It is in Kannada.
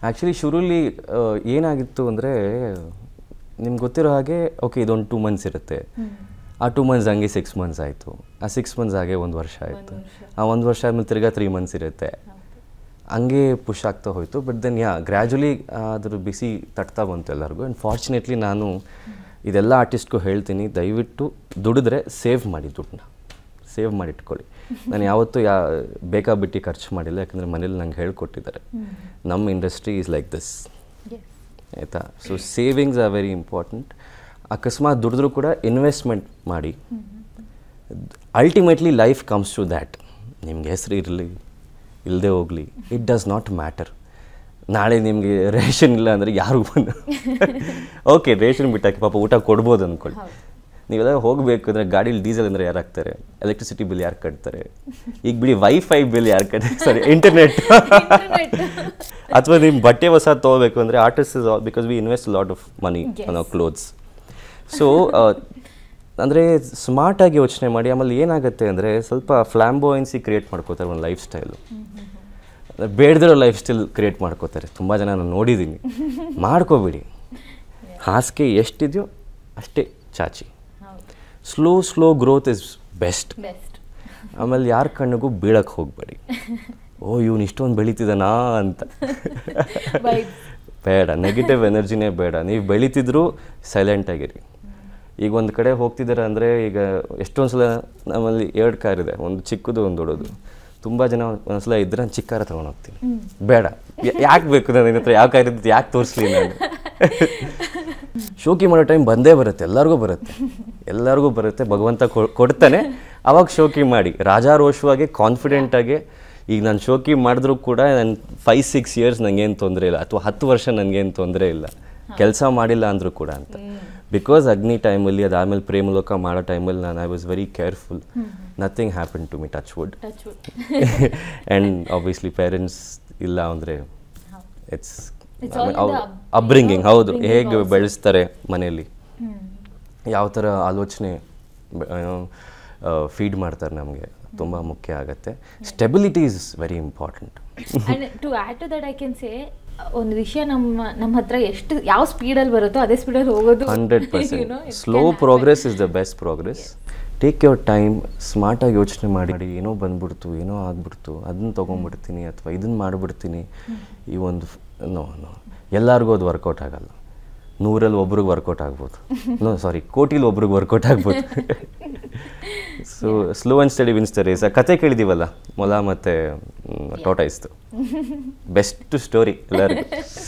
ಆ್ಯಕ್ಚುಲಿ ಶುರುಲಿ ಏನಾಗಿತ್ತು ಅಂದರೆ ನಿಮ್ಗೆ ಗೊತ್ತಿರೋ ಹಾಗೆ ಓಕೆ ಇದೊಂದು 2 ಮಂತ್ಸ್ ಇರುತ್ತೆ. ಆ 2 ಮಂತ್ಸ್ ಹಂಗೆ 6 ಮಂತ್ಸ್ ಆಯಿತು. ಆ 6 ಮಂತ್ಸ್ ಹಾಗೆ 1 ವರ್ಷ ಆಯಿತು. ಆ 1 ವರ್ಷ ಆದಮೇಲೆ ತಿರ್ಗಾ 3 ಮಂತ್ಸ್ ಇರುತ್ತೆ. ಹಂಗೆ ಪುಷ್ ಆಗ್ತಾ ಹೋಯಿತು. ಬಟ್ ದೆನ್ ಗ್ರ್ಯಾಜುಲಿ ಅದ್ರ ಬಿಸಿ ತಟ್ತಾ ಬಂತು ಎಲ್ಲರಿಗೂ. ಆ್ಯಂಡ್ ಫಾರ್ಚುನೇಟ್ಲಿ ನಾನು ಇದೆಲ್ಲ ಆರ್ಟಿಸ್ಟ್ಗೂ ಹೇಳ್ತೀನಿ, ದಯವಿಟ್ಟು ದುಡಿದ್ರೆ ಸೇವ್ ಮಾಡಿ, ದುಡ್ಡನ್ನ ಸೇವ್ ಮಾಡಿ ಇಟ್ಕೊಳ್ಳಿ. ನಾನು ಯಾವತ್ತೂ ಬೇಕಾಬಿಟ್ಟು ಖರ್ಚು ಮಾಡಿಲ್ಲ, ಯಾಕಂದರೆ ಮನೇಲಿ ನಂಗೆ ಹೇಳ್ಕೊಟ್ಟಿದ್ದಾರೆ ನಮ್ಮ ಇಂಡಸ್ಟ್ರಿ ಈಸ್ ಲೈಕ್ ದಿಸ್ ಆಯಿತಾ. So savings are very important. ಅಕಸ್ಮಾತ್ ದುಡಿದ್ರೂ ಕೂಡ ಇನ್ವೆಸ್ಟ್ಮೆಂಟ್ ಮಾಡಿ. Ultimately life comes to that. ನಿಮ್ಗೆ ಹೆಸರು ಇರಲಿ ಇಲ್ಲದೆ ಹೋಗಲಿ, ಇಟ್ ಡಸ್ ನಾಟ್ ಮ್ಯಾಟರ್. ನಾಳೆ ನಿಮಗೆ ರೇಷನ್ ಇಲ್ಲ ಅಂದರೆ ಯಾರು ಬಂದು ಓಕೆ ರೇಷನ್ ಬಿಟ್ಟಾಕಿ ಪಾಪ ಊಟ ಕೊಡ್ಬೋದು ಅಂದ್ಕೊಳ್ಳಿ. ನೀವೆಲ್ಲ ಹೋಗಬೇಕು ಅಂದರೆ ಗಾಡೀಲಿ ಡೀಸೆಲ್ ಅಂದರೆ ಯಾರು ಹಾಕ್ತಾರೆ, ಎಲೆಕ್ಟ್ರಿಸಿಟಿ ಬಿಲ್ ಯಾರು ಕಟ್ತಾರೆ, ಈಗ ಬಿಡಿ ವೈಫೈ ಬಿಲ್ ಯಾರು ಕಟ್ತಾರೆ, ಸಾರಿ ಇಂಟರ್ನೆಟ್. ಅಥವಾ ನಿಮ್ಮ ಬಟ್ಟೆ ಹೊಸ ತೊಗೋಬೇಕು ಅಂದರೆ artist is because we invest lot of money on our clothes. So ಅಂದರೆ ಸ್ಮಾರ್ಟಾಗಿ ಯೋಚನೆ ಮಾಡಿ. ಆಮೇಲೆ ಏನಾಗುತ್ತೆ ಅಂದರೆ ಸ್ವಲ್ಪ ಫ್ಲ್ಯಾಂಬೋಯನ್ಸಿ ಕ್ರಿಯೇಟ್ ಮಾಡ್ಕೋತಾರೆ ಒಂದು ಲೈಫ್ ಸ್ಟೈಲು. ಬೇಡದಿರೋ ಲೈಫ್ ಸ್ಟೈಲ್ ಕ್ರಿಯೇಟ್ ಮಾಡ್ಕೋತಾರೆ ತುಂಬ ಜನ, ನಾನು ನೋಡಿದ್ದೀನಿ. ಮಾಡ್ಕೋಬೇಡಿ. ಹಾಸಿಗೆ ಎಷ್ಟಿದೆಯೋ ಅಷ್ಟೇ ಚಾಚಿ. Slow growth is best. ಆಮೇಲೆ ಯಾರ ಕಣ್ಣಿಗೂ ಬೀಳಕ್ಕೆ ಹೋಗಬೇಡಿ. ಓ ಇವನು ಇಷ್ಟೊಂದು ಬೆಳೀತಿದ್ದಾನಾ ಅಂತ ಬೇಡ. ನೆಗೆಟಿವ್ ಎನರ್ಜಿನೇ ಬೇಡ. ನೀವು ಬೆಳೀತಿದ್ರು ಸೈಲೆಂಟಾಗಿರಿ. ಈಗ ಒಂದು ಕಡೆ ಹೋಗ್ತಿದ್ದಾರೆ ಅಂದರೆ, ಈಗ ಎಷ್ಟೊಂದು ಸಲ ನಮ್ಮಲ್ಲಿ 2 ಕಾರ್ ಇದೆ, ಒಂದು ಚಿಕ್ಕದು ಒಂದು ದೊಡ್ಡದು. ತುಂಬ ಜನ ಒಂದ್ಸಲ ಇದ್ರೆ ನಾನು ಚಿಕ್ಕ ಕಾರ ತೊಗೊಂಡು ಹೋಗ್ತೀನಿ. ಬೇಡ, ಯಾಕೆ ಬೇಕು ನಾನು ನಿನ್ನ ಹತ್ರ ಯಾವ ಕಾರ್ ಇದ್ದು ಯಾಕೆ ತೋರಿಸ್ಲಿ ನಾನು. ಶೋಕಿ ಮಾಡೋ ಟೈಮ್ ಬಂದೇ ಬರುತ್ತೆ, ಎಲ್ಲರಿಗೂ ಬರುತ್ತೆ. ಭಗವಂತ ಕೊಡ್ತಾನೆ, ಅವಾಗ ಶೋಕಿ ಮಾಡಿ ರಾಜಾರೋಷವಾಗಿ ಕಾನ್ಫಿಡೆಂಟಾಗಿ. ಈಗ ನಾನು ಶೋಕಿ ಮಾಡಿದ್ರೂ ಕೂಡ ನಾನು 5-6 ಇಯರ್ಸ್ ನನಗೇನು ತೊಂದರೆ ಇಲ್ಲ, ಅಥವಾ 10 ವರ್ಷ ನನಗೇನು ತೊಂದರೆ ಇಲ್ಲ ಕೆಲಸ ಮಾಡಿಲ್ಲ ಅಂದರೂ ಕೂಡ ಅಂತ. ಬಿಕಾಸ್ ಅಗ್ನಿ ಟೈಮಲ್ಲಿ, ಅದಾದಮೇಲೆ ಪ್ರೇಮಲೋಕ ಮಾಡೋ ಟೈಮಲ್ಲಿ ನಾನು I was very careful. Nothing happen to me, touch wood. And obviously parents ಇಲ್ಲ ಅಂದರೆ ಇಟ್ಸ್ ಅಪ್ಬ್ರಿಂಗಿಂಗ್. ಹೌದು, ಹೇಗೆ ಬೆಳೆಸ್ತಾರೆ ಮನೆಯಲ್ಲಿ, ಯಾವ ಥರ ಆಲೋಚನೆ ಫೀಡ್ ಮಾಡ್ತಾರೆ ನಮಗೆ, ತುಂಬ ಮುಖ್ಯ ಆಗುತ್ತೆ. Stability is very important. And to add to that I can say, ಒಂದು ವಿಷಯ ನಮ್ಮ ಹತ್ರ ಎಷ್ಟು ಯಾವ ಸ್ಪೀಡಲ್ಲಿ ಬರುತ್ತೋ ಅದೇ ಸ್ಪೀಡಲ್ಲಿ ಹೋಗೋದು 100%. Slow progress is the best progress. Take your time, ಸ್ಮಾರ್ಟಾಗಿ ಯೋಚನೆ ಮಾಡಿ. ಏನೋ ಬಂದ್ಬಿಡ್ತು, ಏನೋ ಆಗ್ಬಿಡ್ತು, ಅದನ್ನು ತೊಗೊಂಡ್ಬಿಡ್ತೀನಿ ಅಥವಾ ಇದನ್ನು ಮಾಡಿಬಿಡ್ತೀನಿ, ಈ ಒಂದು ನೋ ಎಲ್ಲರಿಗೂ ಅದು ವರ್ಕೌಟ್ ಆಗಲ್ಲ. 100ರಲ್ಲಿ ಒಬ್ರಿಗೆ ವರ್ಕೌಟ್ ಆಗ್ಬೋದು, ಕೋಟಿಲಿ ಒಬ್ರಿಗೆ ವರ್ಕೌಟ್ ಆಗ್ಬೋದು. So slow and steady wins the race. ಆ ಕತೆ ಕೇಳಿದ್ದೀವಲ್ಲ, ಮೊಲ ಮತ್ತು ಟೋಟೈಸ್ದು, ಬೆಸ್ಟ್ ಸ್ಟೋರಿ ಎಲ್ಲರಿಗೂ.